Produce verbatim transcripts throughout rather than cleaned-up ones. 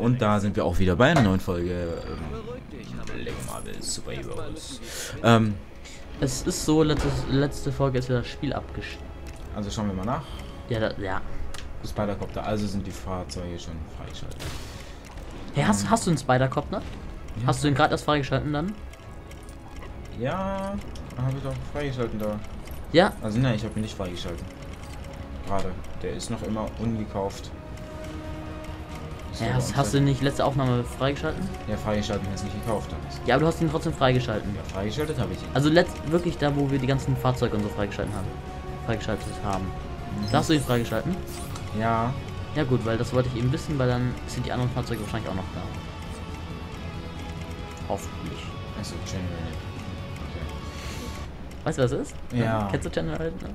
Und da sind wir auch wieder bei einer neuen Folge ähm, Lego Marvel Super Heroes. Ähm, es ist so, letzte, letzte Folge ist ja das Spiel abgeschnitten. Also schauen wir mal nach. Ja, da, ja. Spider-Copter, also sind die Fahrzeuge schon freigeschaltet. Hey, hast, ähm, hast du einen Spider-Copter? Ja. Hast du ihn gerade erst freigeschalten dann? Ja, habe ich doch freigeschalten da. Ja. Also nein, ich habe ihn nicht freigeschalten. Gerade. Der ist noch immer ungekauft. Ja, hast, hast du nicht letzte Aufnahme freigeschalten? Ja, freigeschalten ist nicht gekauft. Alles. Ja, aber du hast ihn trotzdem freigeschalten. Ja, freigeschaltet habe ich ihn. Also letzt, wirklich da, wo wir die ganzen Fahrzeuge und so freigeschalten haben. Freigeschaltet haben. Mhm. Da hast du ihn freigeschalten? Ja. Ja gut, weil das wollte ich eben wissen, weil dann sind die anderen Fahrzeuge wahrscheinlich auch noch da. Hoffentlich. Achso, General. Okay. Weißt du, was das ist? Ja. Kennst du General? Ne?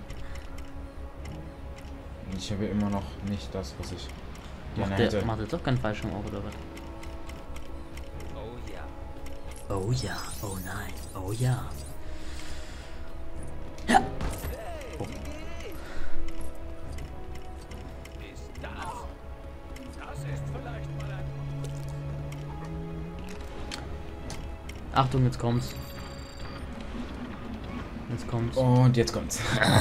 Ich habe immer noch nicht das, was ich gerne Macht hätte. der, macht jetzt doch keinen Fallschirm auf, oder was? Oh ja. Oh ja, oh nein, oh ja. Ja. Oh. Ist das? Das ist vielleicht mal ein... Achtung, jetzt kommt's. Jetzt kommt's. Und jetzt kommt's.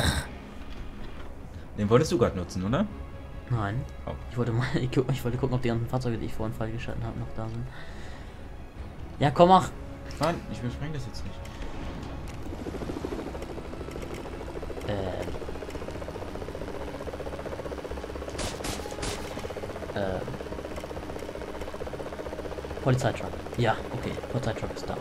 Den wolltest du gerade nutzen, oder? Nein. Oh. Ich wollte mal, ich, gu- ich wollte gucken, ob die ganzen Fahrzeuge, die ich vorhin freigeschalten habe, noch da sind. Ja, komm, mach. Nein, ich überspringe das jetzt nicht. Ähm. Ähm. Polizeitruck. Ja, okay. Polizeitruck ist da.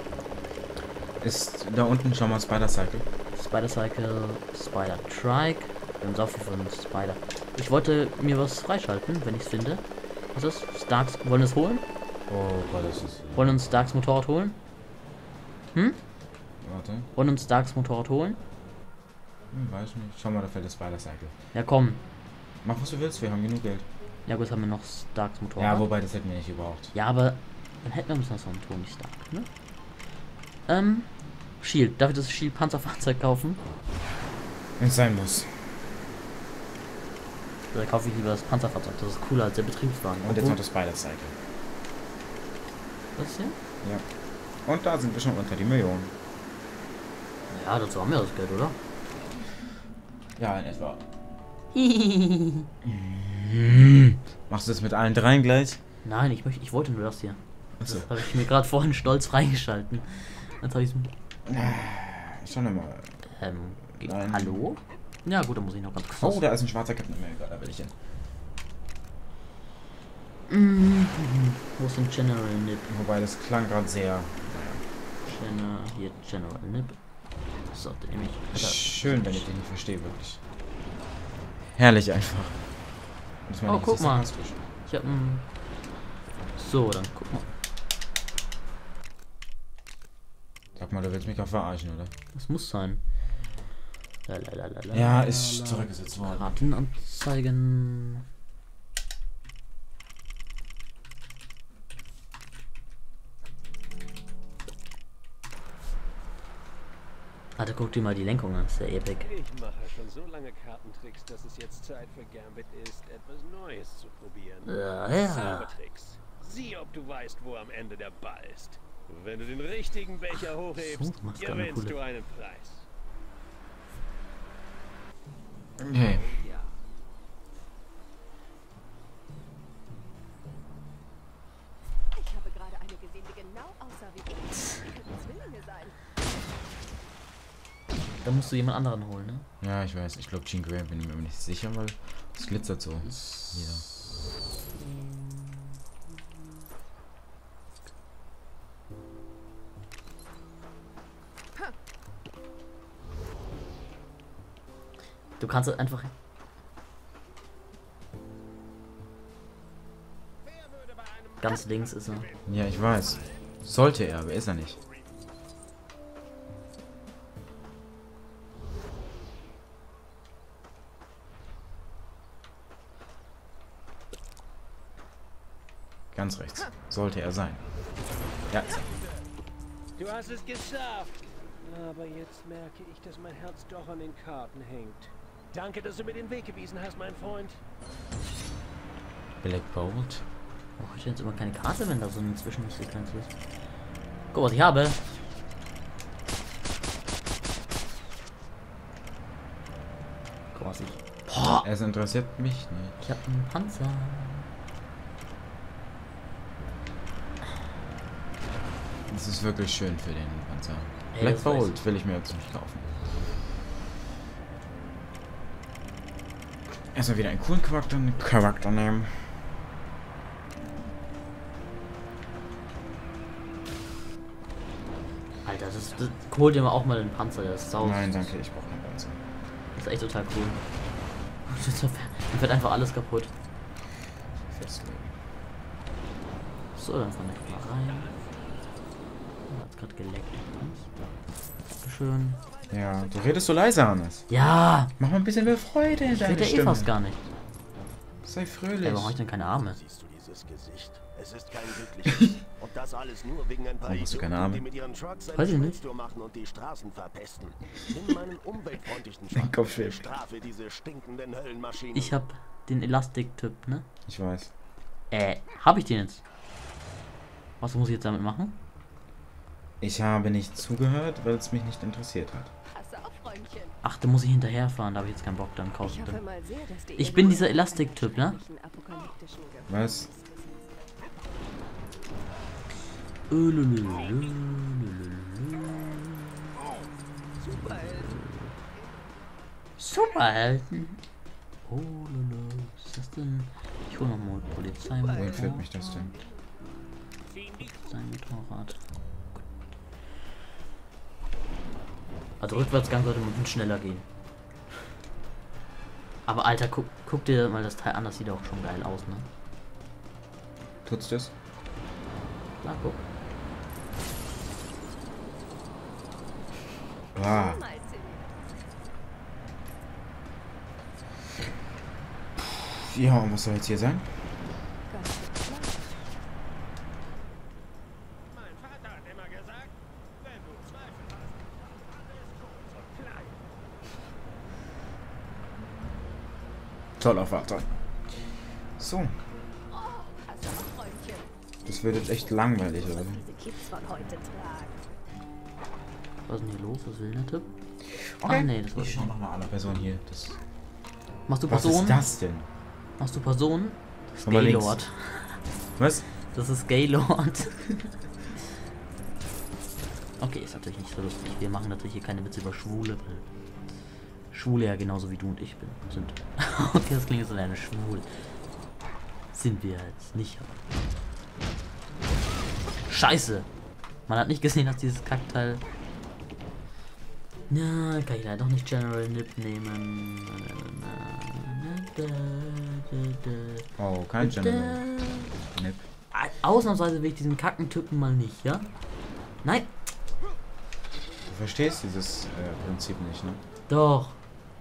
Ist da unten schon mal Spider-Cycle? Spider-Cycle, Spider-Trike. Wir haben so viel von Spider. Ich wollte mir was freischalten, wenn ich es finde. Was ist das? Starks. Wollen wir es holen? Oh Gott, das ist... Wollen uns Starks Motorrad holen? Hm? Warte. Wollen uns Starks Motorrad holen? Hm, weiß nicht. Schau mal, da fällt das Spider-Cycle. Ja, komm. Mach, was du willst, wir haben genug Geld. Ja, gut, haben wir noch Starks Motorrad. Ja, wobei, das hätten wir nicht gebraucht. Ja, aber dann hätten wir uns noch so einen Tony Stark, ne? Ähm, Shield. Darf ich das Shield Panzerfahrzeug kaufen? Wenn es sein muss. Oder kaufe ich lieber das Panzerfahrzeug? Das ist cooler als der Betriebswagen. Und jetzt Obwohl- noch das Spider-Cycle. Das hier? Ja. Und da sind wir schon unter die Millionen. Ja, dazu haben wir das Geld, oder? Ja, in etwa. Machst du das mit allen dreien gleich? Nein, ich möchte, ich wollte nur das hier. Das Achso. habe ich mir gerade vorhin stolz freigeschalten. Jetzt habe ich Schau mal. ähm, ge- Nein. hallo? Ja gut, dann muss ich noch ganz kurz. Oh, da ist ein schwarzer Captain America, da will ich hin. Mhm. Wo ist denn General Nip? Wobei, das klang gerade sehr... Naja. General, hier General Nip. So, den nehme ich. Alter. Schön, wenn ich den nicht verstehe, wirklich. Herrlich einfach. Und ich meine, Oh, das guck ist mal. sarkastisch. Ich hab ein. So, dann guck mal. Sag mal, du willst mich auch verarschen, oder? Das muss sein. Lalalala. Ja, ist zurückgesetzt worden. Kartenanzeigen. Alter, guck dir mal die Lenkung an, das ist ja epic. Ich mache schon so lange Kartentricks, dass es jetzt Zeit für Gambit ist, etwas Neues zu probieren. Ja, ja. Zaubertricks. Sieh, ob du weißt, wo am Ende der Ball ist. Wenn du den richtigen Becher hochhebst, so, machst du eine gewinnst coole- du einen Preis. Okay. Ja. Ich habe gerade eine gesehen, die genau aussah wie ich. Die könnten Zwillinge sein. Da musst du jemand anderen holen, ne? Ja, ich weiß. Ich glaube, Jean Grey, bin ich mir aber nicht sicher, weil es glitzert so. Jeder. Du kannst halt einfach. Ganz links ist er. Ja, ich weiß. Sollte er, aber ist er nicht. Ganz rechts. Sollte er sein. Ja, ist er. Du hast es geschafft. Aber jetzt merke ich, dass mein Herz doch an den Karten hängt. Danke, dass du mir den Weg gewiesen hast, mein Freund. Black Bolt. Oh, ich jetzt immer keine Karte, wenn da so eine Zwischensequenz ist. Guck, was ich habe. Guck, was ich. Boah, Es interessiert mich nicht. ich hab einen Panzer. Das ist wirklich schön für den Panzer. Ey, Black das weiß Bolt will ich mir jetzt nicht kaufen. Erstmal wieder einen coolen Charakter, Charakter nehmen. Alter, das, das holt dir mal auch mal den Panzer, der ist sau. Nein, danke, ich brauche keinen Panzer. Das ist echt total cool. Dann wird einfach alles kaputt. Festlegen. So, dann fahren wir mal rein. Oh, hat's gerade geleckt. Dankeschön. Ja, du redest so leise, Hannes. Ja! Mach mal ein bisschen mehr Freude in Ich deine rede eh Stimme. fast gar nicht. Sei Ey, fröhlich. warum hab ich denn keine Arme? Siehst du dieses Gesicht? Es ist kein glückliches. Und das alles nur wegen ein paar Warum hast du keine Idioten, Arme? die mit ihren Trucks Weiß eine ich nicht. Schwitztour machen und die Straßen verpesten. Nimm meinen umweltfreundlichen Mein Truck. Kopf schwebt. Strafe diese stinkenden Höllenmaschinen. Ich hab den Elastik-Typ, ne? Ich weiß. Äh, hab ich den jetzt? Was muss ich jetzt damit machen? Ich habe nicht zugehört, weil es mich nicht interessiert hat. Pass auf, Freundchen. Ach, da muss ich hinterherfahren, da habe ich jetzt keinen Bock, dann kaufe Ich ich hoffe den. mal sehr, dass die Ich Erde bin mal dieser einen Elastik-Typ, ne? schrecklichen apokalyptischen Gefahr Was? ausgesetzt ist. Superhelden. Oh, lolo. Was ist das denn? Ich hol noch mal Polizei. Wohin führt mich das denn? Sein Motorrad. Also Rückwärtsgang sollte man schneller gehen. Aber Alter, guck, guck dir mal das Teil an, das sieht auch schon geil aus, ne? Tut's das? Na, guck. Ah, Mal sehen. ja, und was soll jetzt hier sein? Ganz klar. Mein Vater hat immer gesagt, wenn du Zweifel hast, alles kurz und klein. Toller Vater. So, Pass auf, Freundchen. das wird jetzt echt langweilig, oder? Was diese Kids von heute tragen. Was ist denn hier los? Was will der Typ? Okay. Ah, nee, das war Ich schau noch eine andere Person hier. Das, Machst du was Person? ist das denn? Machst du Person? Das ist Komm mal links. Gaylord. Was? Das ist Gaylord. Okay, ist natürlich nicht so lustig. Wir machen natürlich hier keine Witze über Schwule, weil Schwule ja genauso wie du und ich bin. Sind. Okay, das klingt so eine schwul. Sind wir jetzt nicht. Scheiße! Man hat nicht gesehen, dass dieses Kackteil. Ja, kann ich leider doch nicht General Nip nehmen. Oh, kein General. Nip. Ausnahmsweise will ich diesen Kackentypen mal nicht, ja? Nein! Du verstehst dieses äh, Prinzip nicht, ne? Doch!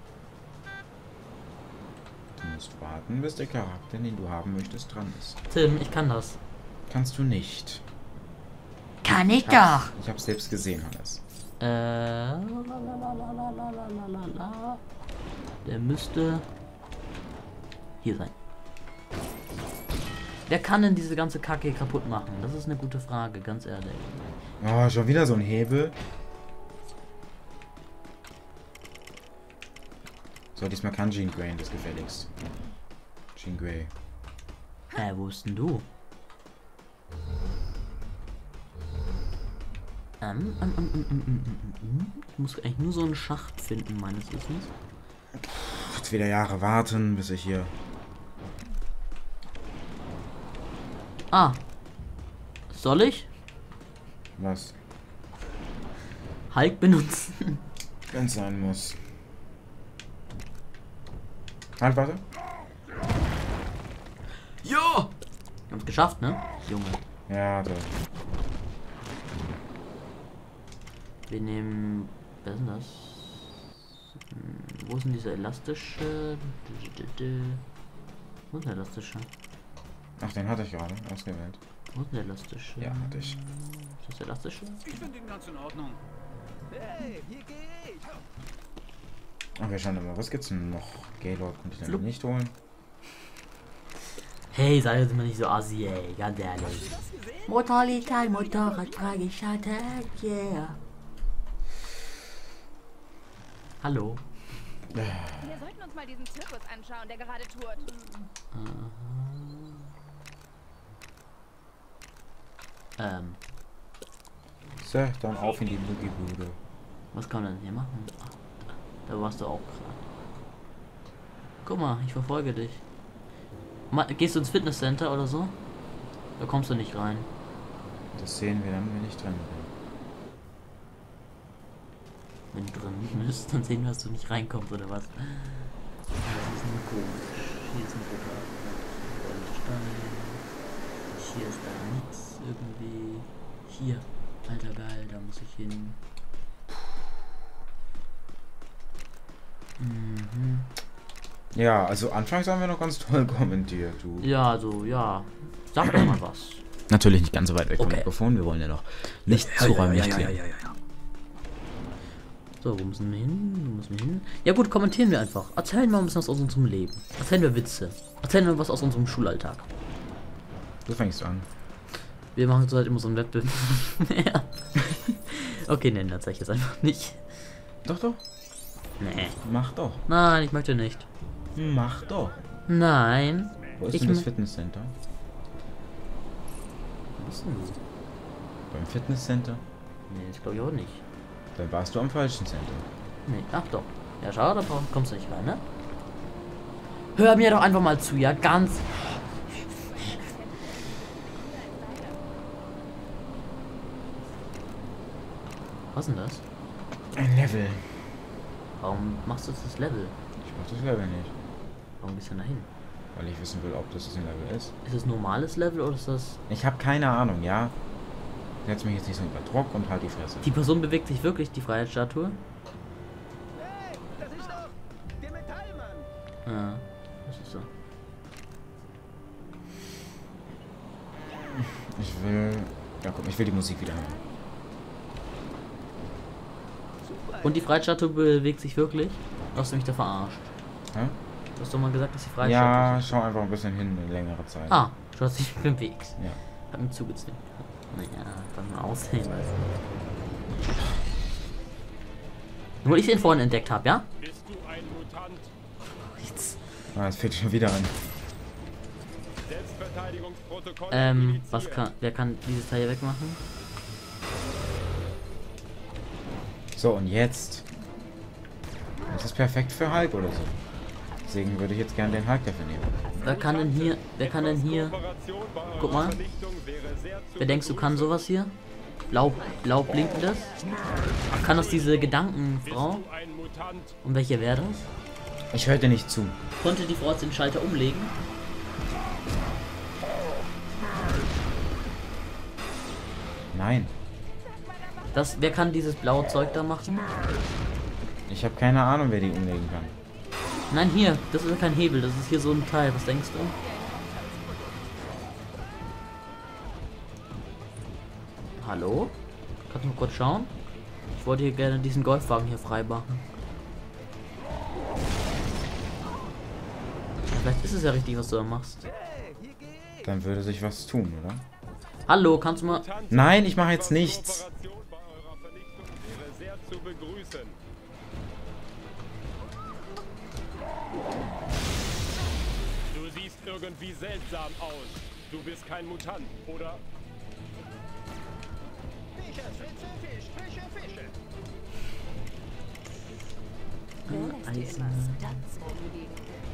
Du musst warten, bis der Charakter, den du haben möchtest, dran ist. Tim, ich kann das. Kannst du nicht. Kann ich Ich hab's, ich hab's selbst gesehen, Hannes. Äh. lalalalalalala. Der müsste hier sein. Wer kann denn diese ganze Kacke kaputt machen? Das ist eine gute Frage, ganz ehrlich. Oh, schon wieder so ein Hebel. So, diesmal kann Jean Grey das gefälligst. Jean Grey. Hä, wo bist denn du? Ähm, ähm, ähm, ähm, ähm, ähm, ähm. Ich muss eigentlich nur so einen Schacht finden, meines Wissens. Jetzt wieder Jahre warten, bis ich hier... Ah. Soll ich? Was? Hulk benutzen? Wenn es sein muss. Halt, warte. Ja! Haben's geschafft, ne? Junge. Ja, da. Wir nehmen. Wer ist denn das? Hm, wo ist denn dieser elastische? Wo ist der elastische? Ach, den hatte ich gerade ausgewählt. Wo ist der elastische? Ja, hatte ich. Ist das der elastische? Ich finde ihn ganz in Ordnung. Hey, hier geh ich. Ach, wir schauen mal, was gibt's denn noch? Gaylord konnte ich dann Flup. nicht holen. Hey, sei jetzt mal nicht so assi, ey, ganz ehrlich. Motorlitan, Motorrad, freigeschaltet, yeah. Hallo. Wir sollten uns mal diesen Zirkus anschauen, der gerade tourt. Ähm, So, dann auf in die Boogie-Bude. was kann man denn hier machen? Ach, da warst du auch gerade. Guck mal, ich verfolge dich. Ma gehst du ins Fitnesscenter oder so? Da kommst du nicht rein. Das sehen wir dann, wenn ich drin bin. Wenn du drin bist, dann sehen wir, dass du nicht reinkommst oder was. Das ist nur komisch. Hier ist ein roter Goldstein. Hier ist da nichts irgendwie. Hier. Alter geil, da muss ich hin. Mhm. Ja, also anfangs haben wir noch ganz toll kommentiert, du. Ja, also ja. Sag doch mal was. Natürlich nicht ganz so weit weg vom Okay. Mikrofon, wir wollen ja noch nicht zu räumlich klingen. So, wo müssen wir hin? Wo müssen wir hin? Ja gut, kommentieren wir einfach. Erzählen wir ein bisschen was aus unserem Leben. Erzählen wir Witze. Erzählen wir was aus unserem Schulalltag. Du fängst an. Wir machen zurzeit immer so ein Wettbewerb. Ja. Okay, nein, das zeige ich jetzt einfach nicht. Doch, doch. Nee. Mach doch. Nein, ich möchte nicht. Mach doch. Nein. Wo ist Ich denn das m- Fitnesscenter? Wo bist denn du? Beim Fitnesscenter? Nee, das glaube ich auch nicht. Dann warst du am falschen Center. Nee, ach doch. Ja, schau, da brauch- kommst du nicht rein, ne? Hör mir doch einfach mal zu, ja? Ganz. Was ist denn das? Ein Level. Warum machst du jetzt das Level? Ich mach das Level nicht. Warum bist du denn dahin? Weil ich wissen will, ob das ein Level ist. Ist das normales Level oder ist das... Ich habe keine Ahnung, ja? Setz mich jetzt nicht so unter Druck und halt die Fresse. Die Person bewegt sich wirklich, die Freiheitsstatue? Hey, das ist doch der Metallmann. Ja, das ist so. Ich will... Ja komm, ich will die Musik wieder hören. Und die Freiheitsstatue bewegt sich wirklich? Du hast mich da verarscht. Hä? Du hast doch mal gesagt, dass die Freiheitsstatue... Ja, schau einfach ein bisschen hin, eine längere Zeit. Ah, du hast dich bewegt. Ja. Hat mir zugezwungen. Naja, kann mal aussehen. Also. Nur weil ich den vorhin entdeckt habe, ja? Bist du ein Mutant? Jetzt. Ah, es fällt schon wieder an. Selbstverteidigungsprotokoll. Ähm, was kann... Wer kann dieses Teil hier wegmachen? So, und jetzt. Das ist perfekt für Hulk oder so. Deswegen würde ich jetzt gerne den Hulk dafür nehmen. Wer kann denn hier... Wer kann denn hier... Guck mal. Wer denkst du kann sowas hier? Blau, blau blinkendes? Ach, kann das diese Gedankenfrau? Ein Mutant. Und welche wäre das? Ich höre dir nicht zu. Konnte die Frau jetzt den Schalter umlegen? Nein. Das, wer kann dieses blaue Zeug da machen? Ich habe keine Ahnung, wer die umlegen kann. Nein, hier. Das ist ja kein Hebel. Das ist hier so ein Teil. Was denkst du? Hallo? Kannst du mal kurz schauen? Ich wollte hier gerne diesen Golfwagen hier frei machen. Vielleicht ist es ja richtig, was du da machst. Dann würde sich was tun, oder? Hallo, kannst du mal... Nein, ich mache jetzt nichts. Kooperation bei eurer Vernichtung wäre sehr zu begrüßen. Du siehst irgendwie seltsam aus. Du bist kein Mutant, oder? Fische, Fische, Fisch, Fische, Fische. Wer lässt dir Eisen. immer Stunts rumliegen?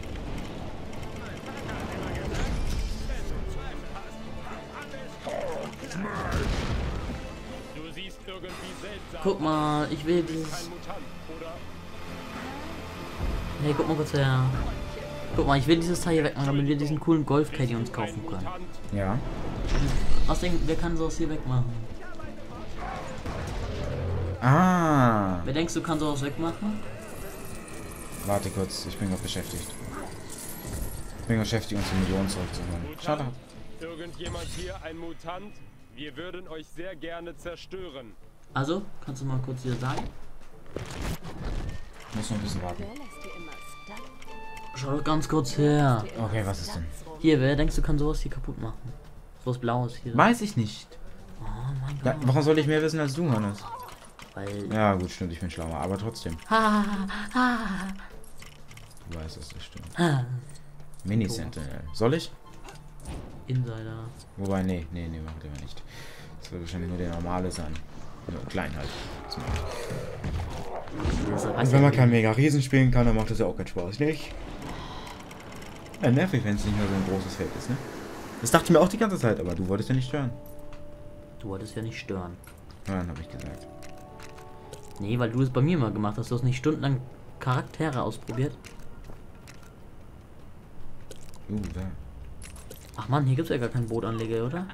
Du siehst irgendwie seltsam Guck mal, ich will aus. dieses... Kein Mutant, oder? Hey, guck mal kurz her. Guck mal, ich will dieses Teil hier wegmachen, damit wir diesen coolen Golf-Caddy uns kaufen können. Mutant. Ja. Was denkt, wer kann sowas hier wegmachen? Ah. Wer denkst du, kann sowas wegmachen? Warte kurz, ich bin gerade beschäftigt. Ich bin beschäftigt, uns die Millionen zurückzuholen. Schade. Irgendjemand hier ein Mutant? Wir würden euch sehr gerne zerstören. Also, kannst du mal kurz hier sagen? Ich muss noch ein bisschen warten. Wer lässt dir immer Stunts? Schau doch ganz kurz her. Okay, was ist denn? Hier, wer denkst du kann sowas hier kaputt machen? Sowas Blaues hier. Weiß ich nicht. Oh mein Ja, Gott. warum soll ich mehr wissen als du, Hannes? Weil. Ja, gut, stimmt, ich bin schlauer, aber trotzdem. Ha, ha, Du weißt, dass das stimmt. ha. Mini-Sentinel. Soll ich? Insider. Wobei, nee, nee, nee, macht lieber nicht. Das wird wahrscheinlich nur der normale sein. Nur klein halt. Und wenn man kein Mega-Riesen spielen kann, dann macht das ja auch keinen Spaß, nicht? Ja, nervig, wenn es nicht mehr so ein großes Feld ist, ne? Das dachte ich mir auch die ganze Zeit, aber du wolltest ja nicht stören. Du wolltest ja nicht stören. Ja, dann habe ich gesagt. Nee, weil du es bei mir mal gemacht hast. Du hast nicht stundenlang Charaktere ausprobiert. Uh, da. Ach man, hier gibt es ja gar keinen Bootanleger, oder?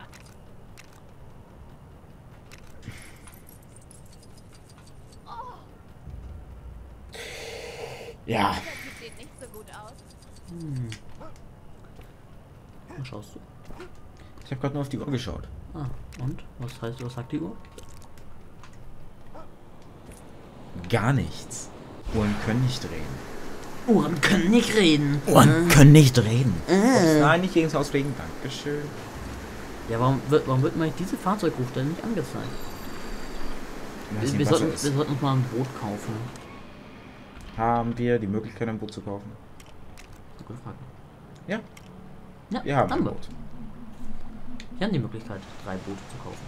Ja. Der Typ sieht nicht so gut aus. Hm. Was schaust du? Ich habe gerade nur auf die Uhr geschaut. Ah, und? Was heißt, was sagt die Uhr? Gar nichts. Uhren können nicht reden. Uhren können nicht reden. Uhren können nicht reden. Äh. Nein, nicht gegen das Haus wegen. Dankeschön. Ja, warum wird, warum wird mir diese Fahrzeugrufstelle nicht angezeigt? Weiß Wir, nicht, wir, was sollten, das wir ist. sollten uns mal ein Boot kaufen. Haben wir die Möglichkeit, ein Boot zu kaufen? Gute Frage. Ja. Ja, Wir haben ein wir. Boot. Wir haben die Möglichkeit, drei Boote zu kaufen.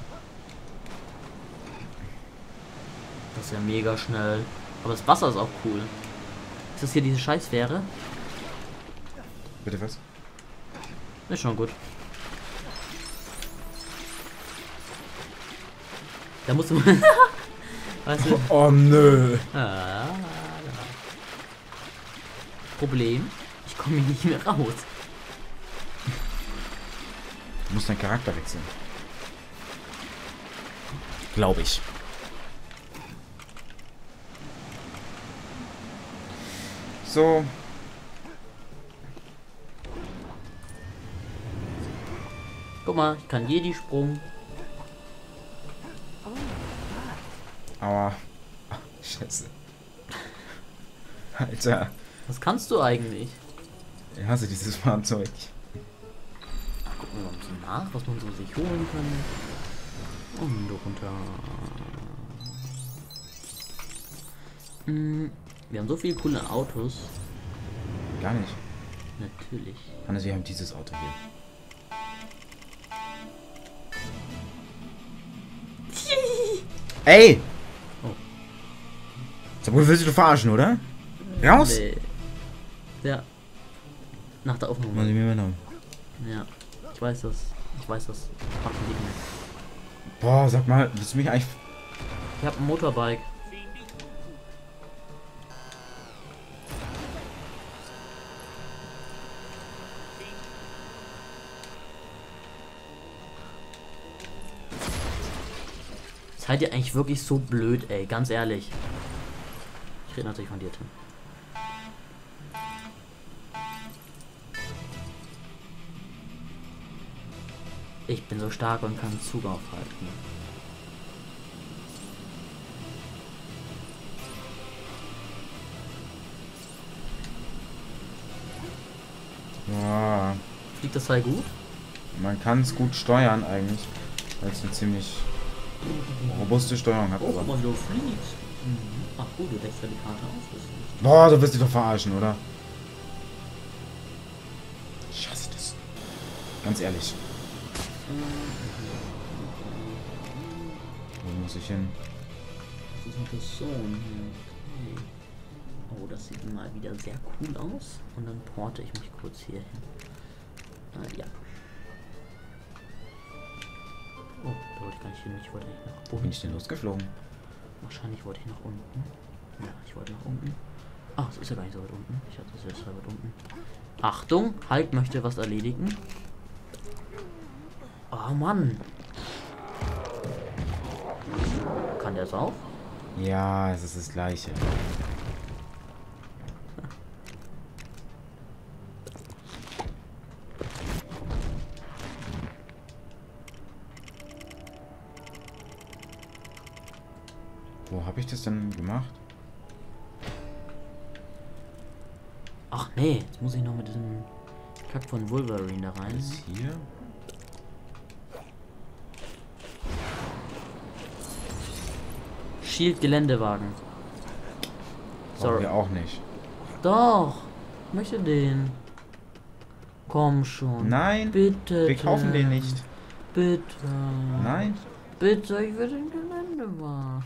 Das ist ja mega schnell. Aber das Wasser ist auch cool. Ist das hier diese Scheißfähre? Bitte was? Ist schon gut. Da musst du mal. Weißt du? Oh nö. Ah, Problem, ich komme hier nicht mehr raus. Du musst deinen Charakter wechseln. Glaube ich. So. Guck mal, ich kann Jedi-Sprung. Aua. Ach, Scheiße. Alter. Was kannst du eigentlich? Ich hasse dieses Fahrzeug. Gucken wir mal ein bisschen nach, was man so sich holen kann. Und runter. Hm, wir haben so viele coole Autos. Gar nicht. Natürlich. Hannes, wir haben dieses Auto hier. Ey! Oh. Sag mal, willst du verarschen, oder? Raus! Nee. Ja. Nach der Aufnahme. Muss ich mir mitnehmen. Ja. Ich weiß das. Ich weiß das. Machen die nicht. Boah, sag mal, willst du mich eigentlich... Ich hab ein Motorbike. Seid ihr eigentlich wirklich so blöd, ey? Ganz ehrlich. Ich rede natürlich von dir, Tim. Ich bin so stark und kann Zug aufhalten. Ja, Fliegt das Teil gut? man kann es gut steuern eigentlich. Weil es eine ziemlich robuste Steuerung hat. Aber man so fliegt. Mhm. Ach gut, du deckst ja die Karte auf. Das ist nicht. boah, du wirst dich doch verarschen, oder? Ich hasse das. Ganz ehrlich. Wo muss ich hin? Das ist noch das so. Okay. Oh, das sieht mal wieder sehr cool aus. Und dann porte ich mich kurz hier hin. Äh, ja. Oh, da wollte ich gar nicht hin. Ich wollte nicht nach Wo bin ich denn losgeflogen? Wahrscheinlich wollte ich nach unten. Ja, ich wollte nach unten. Ach, es ist ja gar nicht so weit unten. Ich hatte es jetzt weit unten. Achtung, Hulk möchte was erledigen. Oh Mann. Kann der es auch? Ja, es ist das gleiche. Wo habe ich das denn gemacht? Ach nee, jetzt muss ich noch mit diesem Kack von Wolverine da rein. Was ist hier? Shield Geländewagen. Brauchen Sorry. wir auch nicht. Doch. Ich möchte den. Komm schon. Nein. Bitte. Wir kaufen den Tim. nicht. Bitte. Nein. Bitte, ich will den Geländewagen.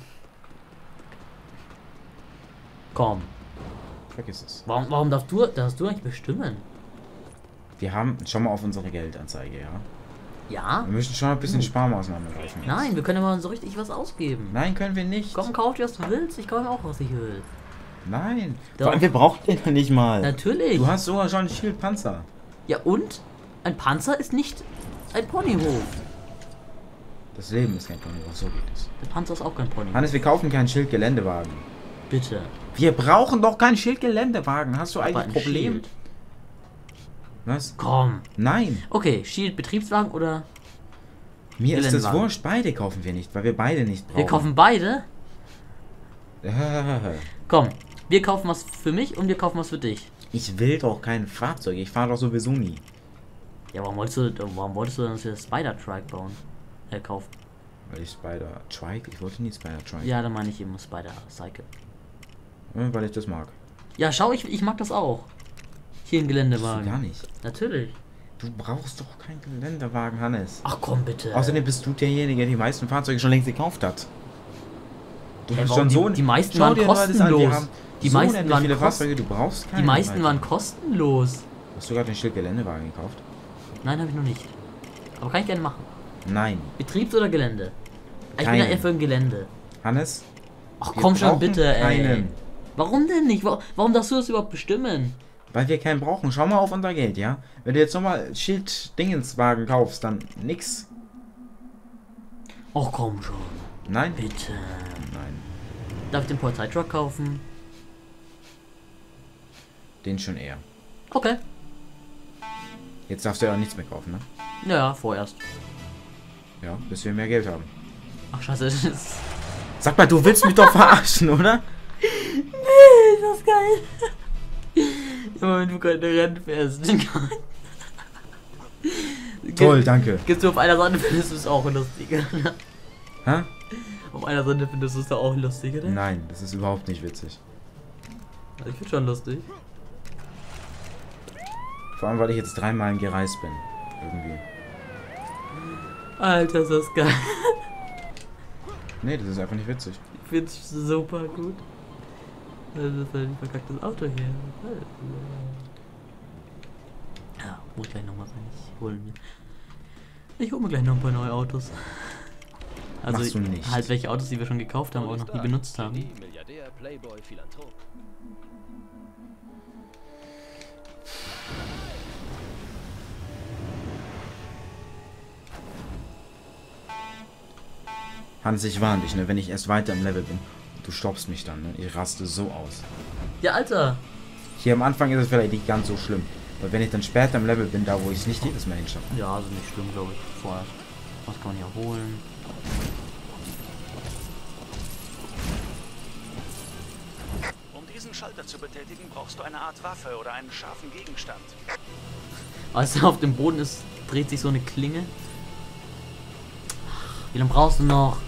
Komm. Vergiss es. Warum, warum darfst du, darfst du nicht bestimmen? Wir haben, schau mal auf unsere Geldanzeige, ja. Ja? Wir müssen schon ein bisschen Sparmaßnahmen ergreifen. jetzt. Nein, wir können aber so richtig was ausgeben. Nein, können wir nicht. Komm, kauf dir, was du willst. Ich kaufe auch, was ich will. Nein. Doch. Vor allem, wir brauchen den noch nicht mal. Natürlich. Du hast sogar schon einen Shield-Panzer. Ja, und? Ein Panzer ist nicht ein Ponyhof. Das Leben ist kein Ponyhof, so geht es. Der Panzer ist auch kein Ponyhof. Hannes, wir kaufen keinen Schild-Geländewagen. Bitte. Wir brauchen doch keinen Schild-Geländewagen. Hast du Aber eigentlich ein ein Problem? Shield. Was? Komm. Nein. Okay, Shield Betriebswagen oder Mir ist das Geländewagen. wurscht. Beide kaufen wir nicht, weil wir beide nicht brauchen. wir kaufen beide? Ich Komm, wir kaufen was für mich und wir kaufen was für dich. will doch kein Fahrzeug. Ich fahre doch sowieso nie. Ja, warum wolltest du, warum wolltest du dann das Spider-Trike bauen? Äh, kaufen. Weil ich Spider-Trike? Ich wollte nie Spider-Trike. Ja, dann meine ich eben Spider-Cycle. Ja, weil ich das mag. Ja, schau, ich, ich mag das auch. Hier ein Das du Geländewagen. gar nicht. Natürlich. Du brauchst doch keinen Geländewagen, Hannes. Ach komm, bitte. Außerdem bist du derjenige, der die meisten Fahrzeuge schon längst gekauft hat. Du Hey, hast warum schon so die, die meisten Schau waren dir nur das an, kostenlos. wir haben Die so meisten unendlich waren viele kost- Fahrzeuge, du brauchst keine. Die meisten Alter. waren kostenlos. Hast du gerade den Schild Geländewagen gekauft? Nein, habe ich noch nicht. Aber kann ich gerne machen. Nein. Betriebs- oder Gelände? Ich bin ja Keinen. eher für ein Gelände. Hannes? Ach Wir komm schon, brauchen bitte, ey. keinen. Warum denn nicht? Warum, warum darfst du das überhaupt bestimmen? Weil wir keinen brauchen. Schau mal auf unser Geld, ja? Wenn du jetzt nochmal Schild-Dingenswagen kaufst, dann nix. Ach komm schon. Nein? Bitte. Nein. Darf ich den Polizeitruck kaufen? Den schon eher. Okay. Jetzt darfst du ja auch nichts mehr kaufen, ne? Naja, vorerst. Ja, bis wir mehr Geld haben. Ach scheiße, das ist... Sag mal, du willst mich doch verarschen, oder? Nee, das ist geil. Immer wenn du keine Rennen fährst. Toll, danke. Gehst du auf einer Seite, findest du es auch lustig, oder? Hä? Auf einer Seite findest du es da auch lustig, oder? Nein, das ist überhaupt nicht witzig. Ich finde schon lustig. Vor allem, weil ich jetzt dreimal gereist bin. Irgendwie. Alter, ist das geil. Nee, das ist einfach nicht witzig. Ich finde es super gut. Das ist ein verkacktes Auto hier. Ja, muss ich gleich nochmal rein. Ich hole mir. Ich hole mir gleich noch ein paar neue Autos. Also Machst du nicht. halt welche Autos, die wir schon gekauft haben, aber auch noch nie benutzt haben. Milliardär, Playboy, Philanthrop. Hans, ich warne dich, ne? Wenn ich erst weiter im Level bin und du stoppst mich dann, ne? Ich raste so aus. Ja, Alter! Hier am Anfang ist es vielleicht nicht ganz so schlimm. Aber wenn ich dann später im Level bin, da wo ich es nicht jedes Mal hinschaffe. Ja, also nicht schlimm, glaube ich. Vorher. Was kann man hier holen? Um diesen Schalter zu betätigen, brauchst du eine Art Waffe oder einen scharfen Gegenstand. Als er auf dem Boden ist, dreht sich so eine Klinge. Wie lange brauchst du noch?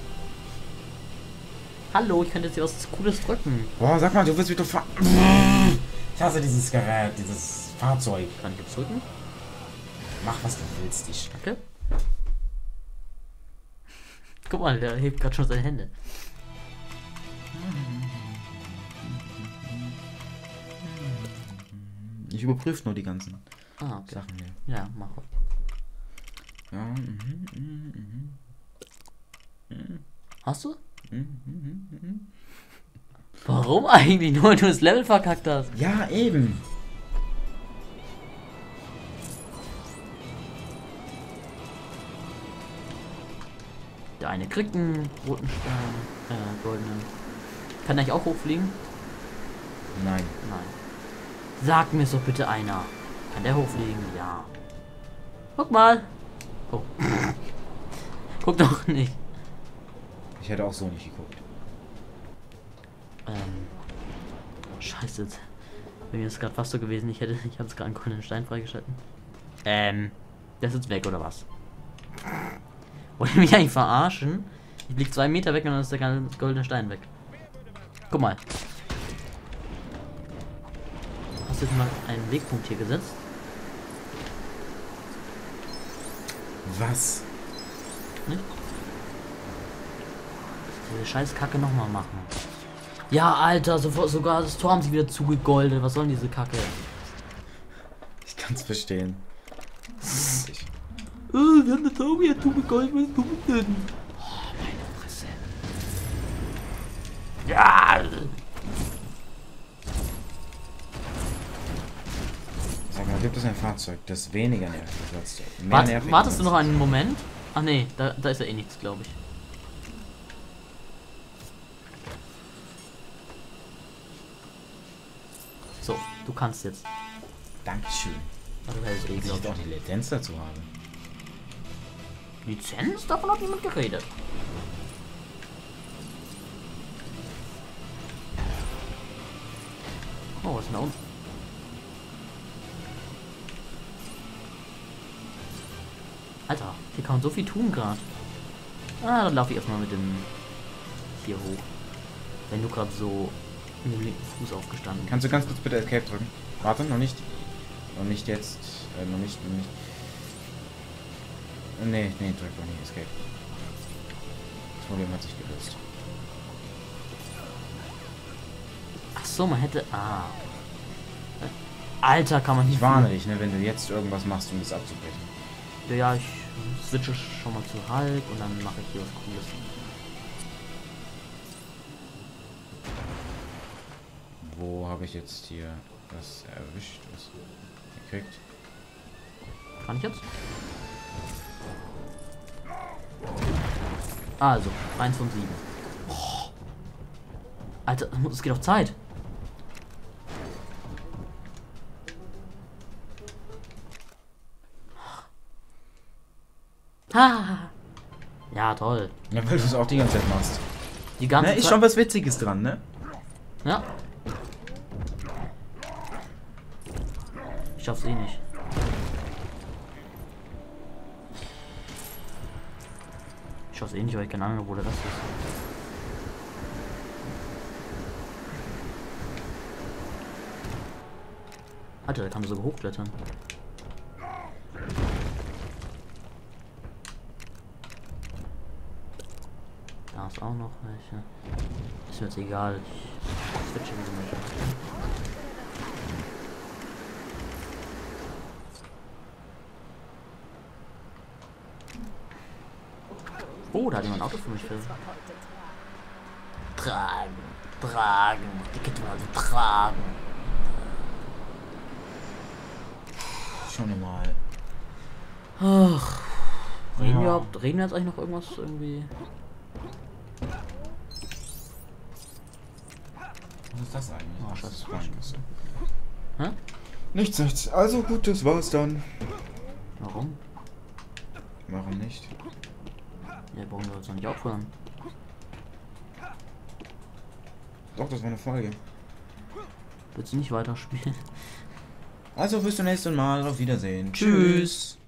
Hallo, ich könnte jetzt hier was Cooles drücken. Boah, sag mal, du willst mich doch ver... Ich hasse dieses Gerät, dieses Fahrzeug. Kann ich jetzt drücken? Mach, was du willst, ich... Danke. Guck mal, der hebt gerade schon seine Hände. Ich überprüfe nur die ganzen Ah, okay. Sachen hier. Ja, mach. Ja, mhm, mhm, mhm. Hast du? Mhm, mhm, mhm. Warum eigentlich? Nur weil du das Level verkackt hast. Ja, eben. Der eine kriegt einen roten Stein, äh, goldenen. Kann der eigentlich auch hochfliegen? Nein. Nein. Sag mir so bitte einer. Kann der hochfliegen? Ja. Guck mal. Oh. Guck doch nicht. Ich hätte auch so nicht geguckt. Ähm. Scheiße. Bei mir ist es gerade fast so gewesen, ich hätte, ich habe es gerade einen goldenen Stein freigeschalten. Ähm, der ist jetzt weg, oder was? Wollt ihr mich eigentlich verarschen? Ich liege zwei Meter weg und dann ist der ganze goldene Stein weg. Guck mal. Hast du jetzt mal einen Wegpunkt hier gesetzt? Was? Nicht? Diese scheiß Kacke nochmal machen. Ja, Alter, sofort, sogar das Tor haben sie wieder zugegoldet. Was soll diese Kacke? Ich kann's verstehen. Oh, wir haben das Tor wieder zugegoldet. Was tun wir denn? Oh, meine Fresse. Ja! Sag mal, gibt es ein Fahrzeug, das weniger nervig ist als mehr Wart, nervig wartest du ist? noch einen Moment? Ach nee, da, da ist ja eh nichts, glaube ich. So, du kannst jetzt. Dankeschön. Also, das ist eh, Ich glaub sollte auch die Lizenz dazu haben. ich. Lizenz? Davon hat niemand geredet. Oh, was ist denn da unten? Alter, hier kann man so viel tun gerade. Ah, dann laufe ich erstmal mit dem hier hoch. Wenn du gerade so mit dem linken Fuß aufgestanden bist. Kannst du ganz kurz bitte Escape drücken? Warte, noch nicht. Noch nicht jetzt. Äh, noch nicht, noch nicht. Nee, nee, drück doch nicht Escape. Das Problem hat sich gelöst. Ach so, man hätte. Ah. Alter, kann man nicht. Ich warne dich, ne, wenn du jetzt irgendwas machst, um das abzubrechen. Ja, ja, ich switche schon mal zu Hulk und dann mache ich hier was Cooles. Wo habe ich jetzt hier was erwischt? Was gekriegt? Kann ich jetzt? Also, eins von sieben. Oh. Alter, es geht auf Zeit. Ha. Ja, toll. Ja, weil du es auch die ganze Zeit machst. Die ganze Na, ist Zeit. schon was Witziges dran, ne? Ja. Ich schaff's eh nicht. Ich schaff's eh nicht, weil ich keine Ahnung habe, wo der Rest ist. Alter, da kann man sogar hochklettern. Da ist auch noch welche. Ist mir jetzt egal. Ich switche wie du möchtest. Oh, da hat jemand ein Auto für mich für. Tragen, tragen, die Kette mal so tragen. Schon mal. Ach. Reden, Ja. wir, überhaupt- reden wir jetzt eigentlich noch irgendwas irgendwie? Was ist das eigentlich? Oh, Ach, scheiße. das ist Fleischkiste. Hä? Nichts, nichts. Also gut, das war's dann. Warum? Warum nicht? Ja, warum wir uns noch nicht aufhören? Doch, das war eine Folge. Willst du nicht weiterspielen? Also bis zum nächsten Mal. Auf Wiedersehen. Tschüss. Tschüss.